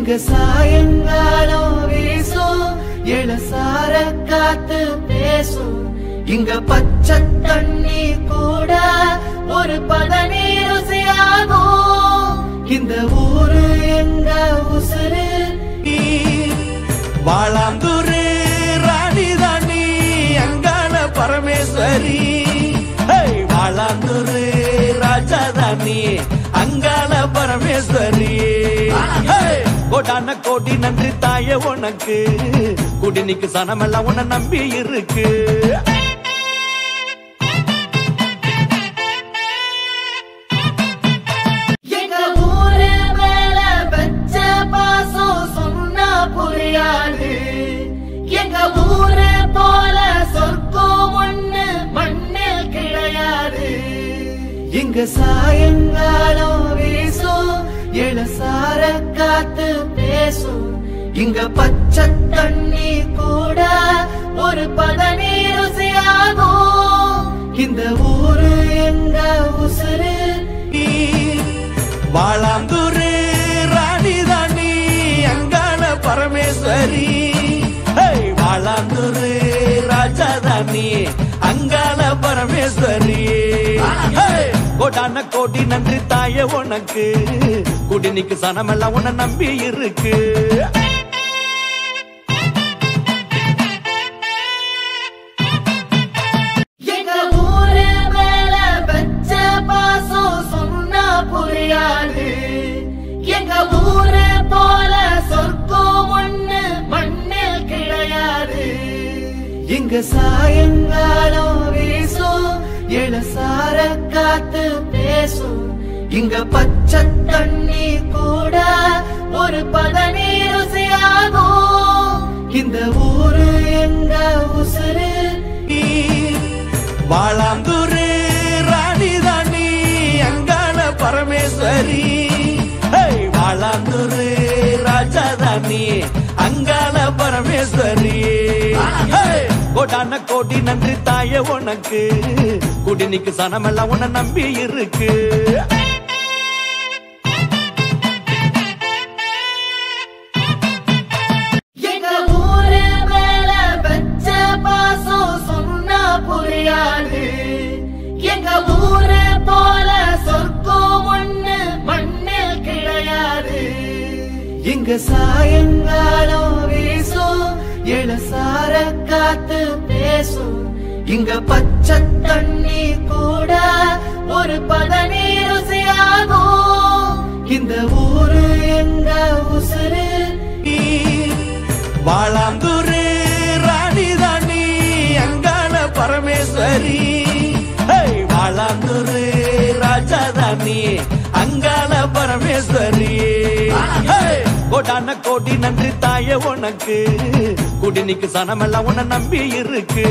இங்க சாயங்காலம் வீசும் இளசார காத்து பேசும் இங்க பச்சை தண்ணி கூட ஒரு பதனி ருசியாகும் இந்த ஊரு எங்க உசுரு வாழாந்தூரு ராணிதானி அங்காள பரமேஸ்வரி வாழாந்தூரு ராஜாதானி அங்காள பரமேஸ்வரி கோடான கோடி நன்றி தாய உனக்கு குடினிக்கு சனமெல்லாம் உன்னை நம்பி இருக்கு எங்க ஊரு போல சொர்க்கம் ஒண்ணு மண்ணில் கிடையாது இங்க சாயங்காலம் வீசும் இளசார காத்து பேசும் இங்க பச்சை தண்ணி கூட ஒரு பதனி ருசியாகும் இந்த ஊரு எங்க உசுரு வாழாந்தூரு ராணிதானி அங்காள பரமேஸ்வரி வாழாந்தூரு ராஜாதானி அங்காள பரமேஸ்வரி கோடான கோடி நன்றி தாய உனக்கு குடினிக்கு சனமெல்லாம் உன்னை நம்பி இருக்கு எங்க ஊரு மேல வச்ச பாசம் சொன்னா புரியாது எங்க ஊரு போல சொர்க்கம் ஒண்ணு மண்ணில் கிடையாது இங்க சாயங்காலம் வீசும் இளசார காத்து பேசும் இங்க பச்சை தண்ணி கூட ஒரு பதனி ருசியாகும் இந்த ஊரு எங்க உசுரு வாழாந்தூரு ராணிதானி அங்காள பரமேஸ்வரி வாழாந்தூரு ராஜாதானி அங்காள பரமேஸ்வரி கோடான கோடி நன்றி தாய உனக்கு குடினிக்கு சனமெல்லாம் உன்னை நம்பி இருக்கு எங்க ஊரு மேல வச்ச பாசம் சொன்னா புரியாது எங்க ஊரு போல சொர்க்கம் ஒண்ணு மண்ணில் கிடையாது இங்க சாயங்காலம் வீசும் இளசார காத்து பேசும் இங்க பச்சை தண்ணி கூட ஒரு பதனி ருசியாகும் இந்த ஊரு எங்க உசுரு வாழாந்தூரு ராணிதானி அங்காள பரமேஸ்வரி வாழாந்தூரு ராஜாதானி அங்காள பரமேஸ்வரி கோடான கோடி நன்றி தாய உனக்கு குடினிக்கு சனமெல்லாம் உன்னை நம்பி இருக்கு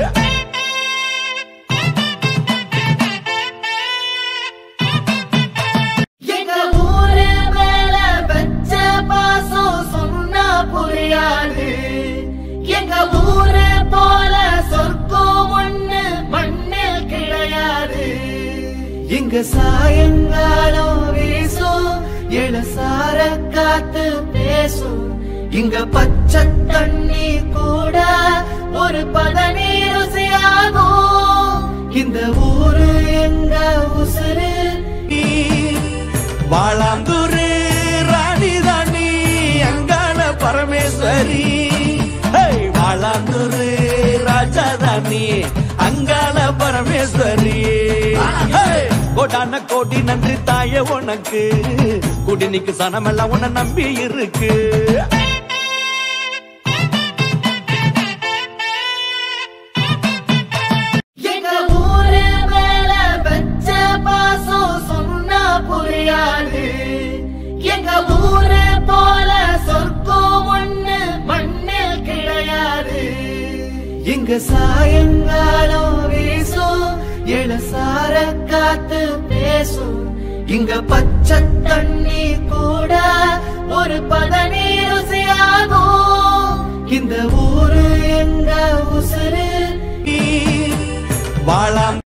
எங்க ஊரு மேல வச்ச பாசம் சொன்னா புரியாது எங்க ஊரு போல சொர்க்கம் ஒண்ணு மண்ணில் கிடையாது இங்க சாயங்காலம் வீசும் இளசார காத்து பேசும் இங்க பச்சை தண்ணி கூட ஒரு பதனி ருசியாகும் இந்த ஊரு எங்க உசுரு வாழாந்தூரு ராணிதானி அங்காள பரமேஸ்வரி வாழாந்தூரு ராஜாதானி அங்காள பரமேஸ்வரி கோடான கோடி நன்றி தாய உனக்கு குடினிக்கு சனமெல்லாம் உன்னை நம்பி இருக்கு எங்க ஊரு மேல வச்ச பாசம் சொன்னா புரியாது எங்க ஊரு போல சொர்க்கம் ஒண்ணு மண்ணில் கிடையாது இங்க சாயங்காலம் வீசும் இளசார காத்து பேசும் இங்க பச்சை தண்ணி கூட ஒரு பதனி ருசியாகும் இந்த ஊரு எங்க உசுரு வாழாம்